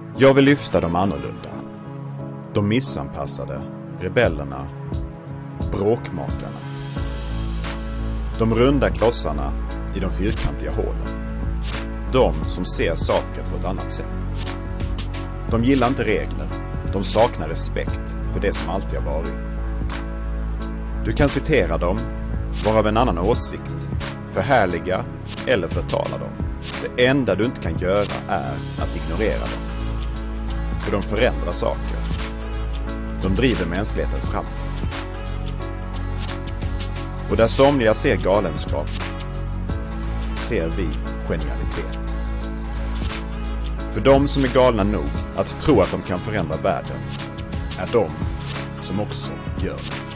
Jag vill lyfta de annorlunda. De missanpassade, rebellerna, bråkmakarna. De runda klossarna i de fyrkantiga hålen. De som ser saker på ett annat sätt. De gillar inte regler. De saknar respekt för det som alltid har varit. Du kan citera dem, vara av en annan åsikt, förhärliga eller förtala dem. Det enda du inte kan göra är att ignorera dem. För de förändrar saker. De driver mänskligheten framåt. Och där somliga ser galenskap, ser vi genialitet. För de som är galna nog att tro att de kan förändra världen är de som också gör det.